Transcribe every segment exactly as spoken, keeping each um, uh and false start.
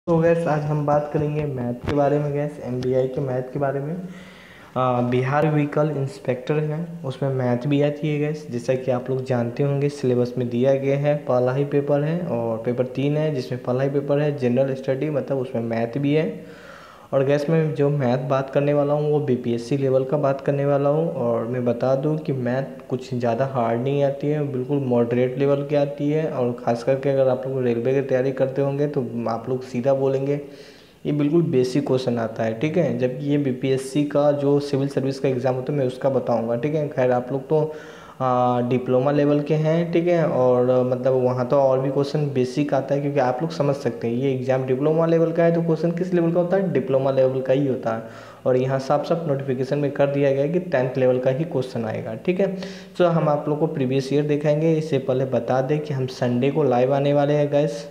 तो गैस आज हम बात करेंगे मैथ के बारे में। गैस एमबीआई के मैथ के बारे में। आ, बिहार व्हीकल इंस्पेक्टर है, उसमें मैथ भी आती है गैस। जैसा कि आप लोग जानते होंगे सिलेबस में दिया गया है, पहला ही पेपर है और पेपर तीन है जिसमें पहला ही पेपर है जनरल स्टडी, मतलब उसमें मैथ भी है। और गैस मैं जो मैथ बात करने वाला हूँ वो बीपीएससी लेवल का बात करने वाला हूँ। और मैं बता दूँ कि मैथ कुछ ज़्यादा हार्ड नहीं आती है, बिल्कुल मॉडरेट लेवल की आती है। और ख़ास करके अगर आप लोग रेलवे की तैयारी करते होंगे तो आप लोग सीधा बोलेंगे ये बिल्कुल बेसिक क्वेश्चन आता है, ठीक है। जबकि ये बीपीएससी का जो सिविल सर्विस का एग्ज़ाम होता है मैं उसका बताऊंगा, ठीक है। खैर आप लोग तो डिप्लोमा लेवल के हैं, ठीक है। और आ, मतलब वहाँ तो और भी क्वेश्चन बेसिक आता है, क्योंकि आप लोग समझ सकते हैं ये एग्ज़ाम डिप्लोमा लेवल का है तो क्वेश्चन किस लेवल का होता है, डिप्लोमा लेवल का ही होता है। और यहाँ साफ साफ नोटिफिकेशन में कर दिया गया है कि टेंथ लेवल का ही क्वेश्चन आएगा, ठीक है। तो हम आप लोग को प्रीवियस ईयर दिखाएंगे। इससे पहले बता दें कि हम संडे को लाइव आने वाले हैं गैस।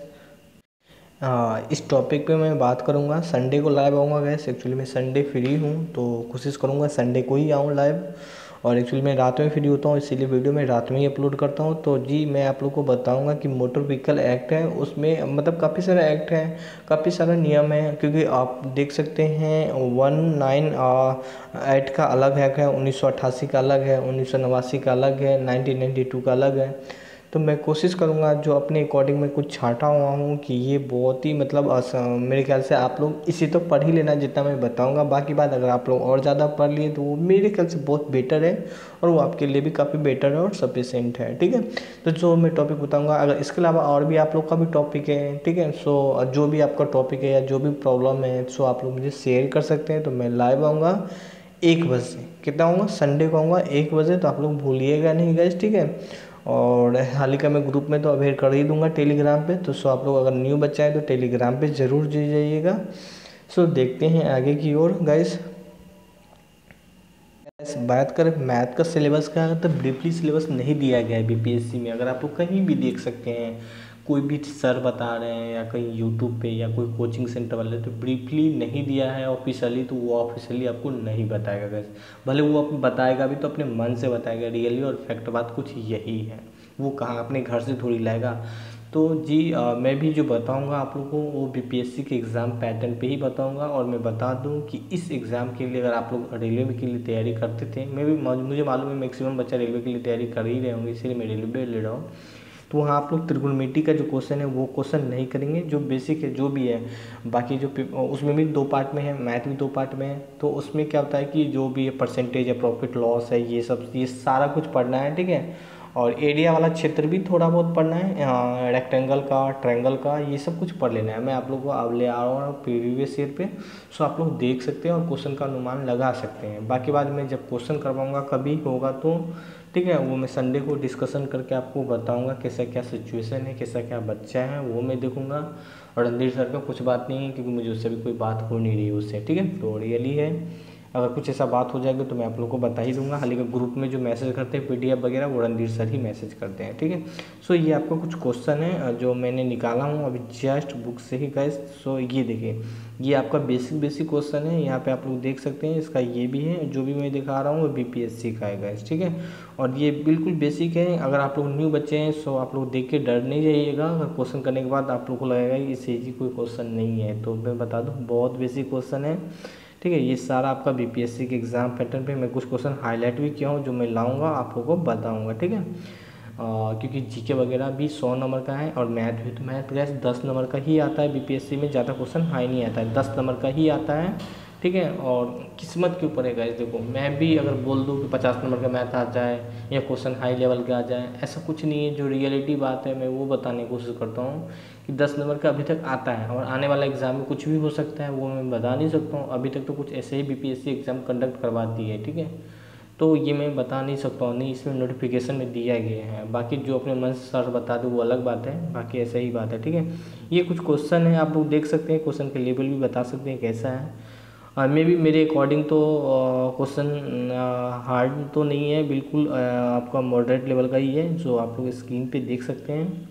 हाँ, इस टॉपिक पे मैं बात करूँगा। संडे को लाइव आऊँगा गैस। एक्चुअली मैं संडे फ्री हूँ तो कोशिश करूँगा संडे को ही आऊँ लाइव। और एक्चुअली मैं रात में फ्री होता हूँ इसीलिए वीडियो मैं रात में ही अपलोड करता हूँ। तो जी मैं आप लोग को बताऊँगा कि मोटर व्हीकल एक्ट है, उसमें मतलब काफ़ी सारे एक्ट हैं, काफ़ी सारा नियम है। क्योंकि आप देख सकते हैं वन नाइन एट का अलग हैक है, उन्नीस सौ अट्ठासी का अलग है, उन्नीस सौ नवासी का अलग है, नाइनटीन नाइन्टी टू का अलग है। तो मैं कोशिश करूँगा जो अपने अकॉर्डिंग में कुछ छाँटा हुआ हूँ कि ये बहुत ही मतलब आसा- मेरे ख्याल से आप लोग इसी तो पढ़ ही लेना जितना मैं बताऊँगा। बाकी बात अगर आप लोग और ज़्यादा पढ़ लिए तो वो मेरे ख्याल से बहुत बेटर है और वो आपके लिए भी काफ़ी बेटर है और सफिशेंट है, ठीक है। तो जो मैं टॉपिक बताऊँगा, अगर इसके अलावा और भी आप लोग का भी टॉपिक है, ठीक है। सो जो भी आपका टॉपिक है या जो भी प्रॉब्लम है सो आप लोग मुझे शेयर कर सकते हैं। तो मैं लाइव आऊँगा एक बजे। कितना आऊँगा, संडे को आऊँगा एक बजे। तो आप लोग भूलिएगा नहीं गैस, ठीक है। और हाल ही का मैं ग्रुप में तो अवेयर कर ही दूंगा टेलीग्राम पे। तो सो आप लोग अगर न्यू बच्चा है तो टेलीग्राम पे ज़रूर जुड़ जाइएगा। सो देखते हैं आगे की ओर गाइस। गैस बात करें मैथ का सिलेबस का, तो ब्रीफली सिलेबस नहीं दिया गया है बीपीएससी में। अगर आप लोग कहीं भी देख सकते हैं, कोई भी सर बता रहे हैं या कहीं यूट्यूब पे या कोई कोचिंग सेंटर वाले, तो ब्रीफली नहीं दिया है ऑफिशियली। तो वो ऑफिशियली आपको नहीं बताएगा गैस। भले वो आप बताएगा भी तो अपने मन से बताएगा रियली, और फैक्ट बात कुछ यही है। वो कहाँ अपने घर से थोड़ी लाएगा। तो जी अ, मैं भी जो बताऊंगा आप लोगों को वो बीपीएससी के एग्ज़ाम पैटर्न पे ही बताऊंगा। और मैं बता दूं कि इस एग्ज़ाम के लिए अगर आप लोग रेलवे के लिए तैयारी करते थे, मैं भी मुझे मालूम है मैक्सिमम बच्चा रेलवे के लिए तैयारी कर ही रहे होंगे, इसीलिए मैं रेलवे ले रहा हूँ। तो वहाँ आप लोग त्रिकोणमिति का जो क्वेश्चन है वो क्वेश्चन नहीं करेंगे, जो बेसिक है जो भी है। बाकी जो उसमें भी दो पार्ट में है, मैथ भी दो पार्ट में है। तो उसमें क्या होता है कि जो भी है परसेंटेज है, प्रॉफिट लॉस है, ये सब ये सारा कुछ पढ़ना है, ठीक है। और एरिया वाला क्षेत्र भी थोड़ा बहुत पढ़ना है, रेक्टेंगल का, ट्रायंगल का, ये सब कुछ पढ़ लेना है। मैं आप लोगों को अब ले आ रहा हूँ प्रीवियस ईयर पे। सो आप लोग देख सकते हैं और क्वेश्चन का अनुमान लगा सकते हैं। बाकी बाद में जब क्वेश्चन करवाऊँगा कभी होगा तो, ठीक है, वो मैं संडे को डिस्कशन करके आपको बताऊंगा कैसा क्या सिचुएशन है, कैसा क्या बच्चा है, वो मैं देखूंगा। और रणधीर सर का कुछ बात नहीं है क्योंकि मुझे उससे भी कोई बात हो नहीं रही उससे, ठीक है। तो रियली है, अगर कुछ ऐसा बात हो जाएगी तो मैं आप लोगों को बता ही दूंगा। हाल ही का ग्रुप में जो मैसेज करते हैं पीडीएफ वगैरह वो रणधीर सर ही मैसेज करते हैं, ठीक है। सो ये आपका कुछ क्वेश्चन है जो मैंने निकाला हूँ अभी जस्ट बुक से ही गाइस। सो ये देखिए, ये आपका बेसिक बेसिक क्वेश्चन है, यहाँ पे आप लोग देख सकते हैं। इसका ये भी है, जो भी मैं दिखा रहा हूँ वो बीपीएससी का है गाइस, ठीक है। और ये बिल्कुल बेसिक है। अगर आप लोग न्यू बच्चे हैं सो आप लोग देख के डर नहीं जाइएगा। अगर क्वेश्चन करने के बाद आप लोग को लगेगा कि इससे इजी कोई क्वेश्चन नहीं है, तो मैं बता दूँ बहुत बेसिक क्वेश्चन है, ठीक है। ये सारा आपका बीपीएससी के एग्ज़ाम पैटर्न पे मैं कुछ क्वेश्चन हाईलाइट भी किया हूँ जो मैं लाऊंगा आप लोगों को बताऊंगा, ठीक है। आ, क्योंकि जीके वगैरह भी सौ नंबर का है और मैथ भी, तो मैथ गैस दस नंबर का ही आता है बीपीएससी में, ज़्यादा क्वेश्चन हाई नहीं आता है, दस नंबर का ही आता है, ठीक है। और किस्मत के ऊपर है गाइस। देखो मैं भी अगर बोल दूँ कि पचास नंबर का मैथ आ जाए या क्वेश्चन हाई लेवल का आ जाए, ऐसा कुछ नहीं है। जो रियलिटी बात है मैं वो बताने की कोशिश करता हूँ कि दस नंबर का अभी तक आता है और आने वाला एग्ज़ाम में कुछ भी हो सकता है, वो मैं बता नहीं सकता हूँ। अभी तक तो कुछ ऐसे ही बीपीएससी एग्ज़ाम कंडक्ट करवाती है, ठीक है। तो ये मैं बता नहीं सकता हूँ, नहीं इसमें नोटिफिकेशन में दिया गया है। बाकी जो अपने मन से सर बता दो वो अलग बात है, बाकी ऐसा ही बात है, ठीक है। ये कुछ क्वेश्चन है आप लोग देख सकते हैं, क्वेश्चन के लेवल भी बता सकते हैं कैसा है। और मे भी मेरे अकॉर्डिंग तो क्वेश्चन हार्ड तो नहीं है बिल्कुल, अ, आपका मॉडरेट लेवल का ही है जो आप लोग स्क्रीन पे देख सकते हैं।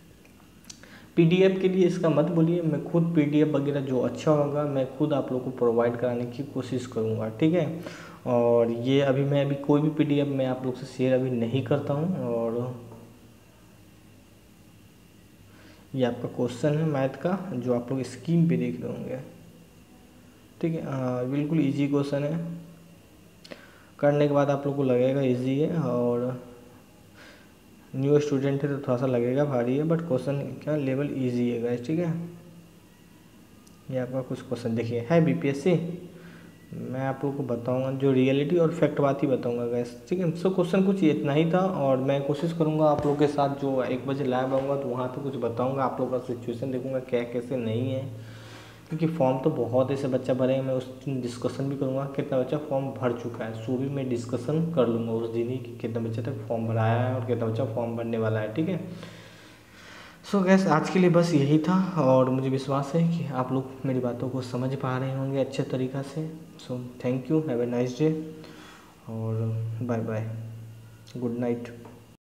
पीडीएफ के लिए इसका मत बोलिए, मैं खुद पीडीएफ वगैरह जो अच्छा होगा मैं खुद आप लोगों को प्रोवाइड कराने की कोशिश करूँगा, ठीक है। और ये अभी मैं अभी कोई भी पीडीएफ मैं आप लोग से शेयर अभी नहीं करता हूँ। और ये आपका क्वेश्चन है मैथ का जो आप लोग स्क्रीन पे देख रहे होंगे, ठीक है। हाँ, बिल्कुल इजी क्वेश्चन है, करने के बाद आप लोग को लगेगा इजी है, और न्यू स्टूडेंट है तो थोड़ा सा लगेगा भारी है, बट क्वेश्चन क्या लेवल इजी है गाइस, ठीक है। ये आपका कुछ क्वेश्चन देखिए है बीपीएससी, मैं आप लोगों को बताऊंगा जो रियलिटी और फैक्ट बात ही बताऊंगा गाइस, ठीक है। सो क्वेश्चन कुछ इतना ही था, और मैं कोशिश करूंगा आप लोगों के साथ जो एक बजे लाइव आऊँगा तो वहाँ पे कुछ बताऊंगा, आप लोगों का सिचुएशन देखूंगा क्या कैसे नहीं है, क्योंकि फॉर्म तो बहुत ऐसे बच्चा भरे हैं, मैं उस दिन डिस्कशन भी करूँगा कितना बच्चा फॉर्म भर चुका है, सो भी मैं डिस्कशन कर लूँगा उस दिन ही कि कितना बच्चे तक फॉर्म भराया है और कितना बच्चा फॉर्म भरने वाला है, ठीक है। सो गैस आज के लिए बस यही था, और मुझे विश्वास है कि आप लोग मेरी बातों को समझ पा रहे होंगे अच्छे तरीक़ा से। So thank you, have a nice day, और बाय बाय, गुड नाइट।